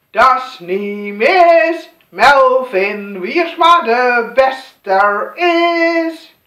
Das niet mis, Melvin Wiersma de beste is.